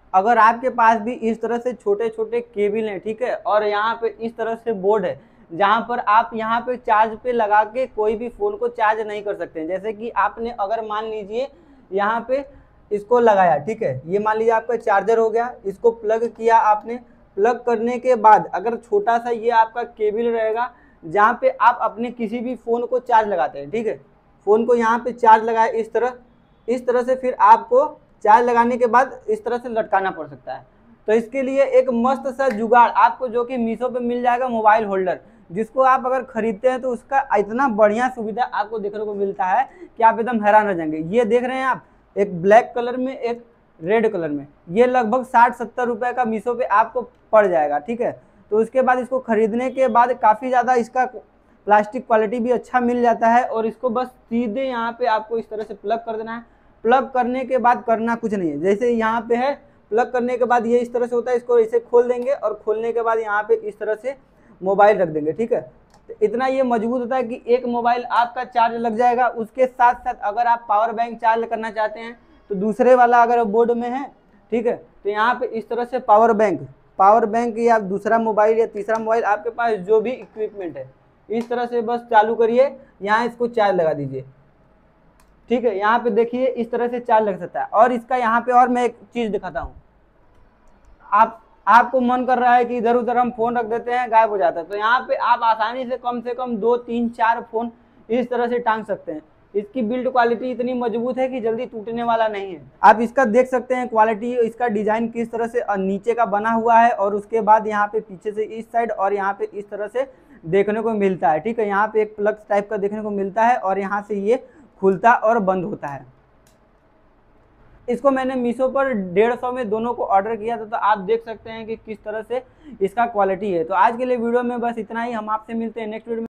अगर आपके पास भी इस तरह से छोटे छोटे केबल हैं, ठीक है, और यहाँ पे इस तरह से बोर्ड है जहाँ पर आप यहाँ पे चार्ज पे लगा के कोई भी फ़ोन को चार्ज नहीं कर सकते हैं। जैसे कि आपने अगर मान लीजिए यहाँ पे इसको लगाया, ठीक है, ये मान लीजिए आपका चार्जर हो गया, इसको प्लग किया आपने, प्लग करने के बाद अगर छोटा सा ये आपका केबल रहेगा जहाँ पे आप अपने किसी भी फ़ोन को चार्ज लगाते हैं, ठीक है, फ़ोन को यहाँ पे चार्ज लगाए इस तरह से फिर आपको चार्ज लगाने के बाद इस तरह से लटकाना पड़ सकता है। तो इसके लिए एक मस्त सा जुगाड़ आपको जो कि मीशो पे मिल जाएगा, मोबाइल होल्डर, जिसको आप अगर खरीदते हैं तो उसका इतना बढ़िया सुविधा आपको देखने को मिलता है कि आप एकदम हैरान रह जाएंगे। ये देख रहे हैं आप, एक ब्लैक कलर में, एक रेड कलर में, ये लगभग 60-70 रुपये का मीशो पे आपको पड़ जाएगा, ठीक है। तो उसके बाद इसको खरीदने के बाद काफ़ी ज़्यादा इसका प्लास्टिक क्वालिटी भी अच्छा मिल जाता है, और इसको बस सीधे यहाँ पे आपको इस तरह से प्लग कर देना है। प्लग करने के बाद करना कुछ नहीं है, जैसे यहाँ पे है, प्लग करने के बाद ये इस तरह से होता है, इसको इसे खोल देंगे और खोलने के बाद यहाँ पे इस तरह से मोबाइल रख देंगे, ठीक है। तो इतना ये मजबूत होता है कि एक मोबाइल आपका चार्ज लग जाएगा। उसके साथ साथ अगर आप पावर बैंक चार्ज करना चाहते हैं तो दूसरे वाला अगर बोर्ड में है, ठीक है, तो यहाँ पे इस तरह से पावर बैंक या दूसरा मोबाइल या तीसरा मोबाइल, आपके पास जो भी इक्विपमेंट है, इस तरह से बस चालू करिए, यहाँ इसको चार्ज लगा दीजिए, ठीक है। यहाँ पे देखिए इस तरह से चार्ज लग सकता है। और इसका यहाँ पे और मैं एक चीज़ दिखाता हूँ, आपको मन कर रहा है कि इधर उधर हम फ़ोन रख देते हैं, गायब हो जाता है, तो यहाँ पे आप आसानी से कम 2, 3, 4 फ़ोन इस तरह से टांग सकते हैं। इसकी बिल्ड क्वालिटी इतनी मजबूत है कि जल्दी टूटने वाला नहीं है। आप इसका देख सकते हैं क्वालिटी, इसका डिज़ाइन किस तरह से नीचे का बना हुआ है, और उसके बाद यहाँ पे पीछे से इस साइड और यहाँ पे इस तरह से देखने को मिलता है, ठीक है। यहाँ पे एक प्लग टाइप का देखने को मिलता है और यहाँ से ये खुलता और बंद होता है। इसको मैंने मीशो पर 150 में दोनों को ऑर्डर किया था, तो आप देख सकते हैं कि किस तरह से इसका क्वालिटी है। तो आज के लिए वीडियो में बस इतना ही। हम आपसे मिलते हैं नेक्स्ट वीडियो में।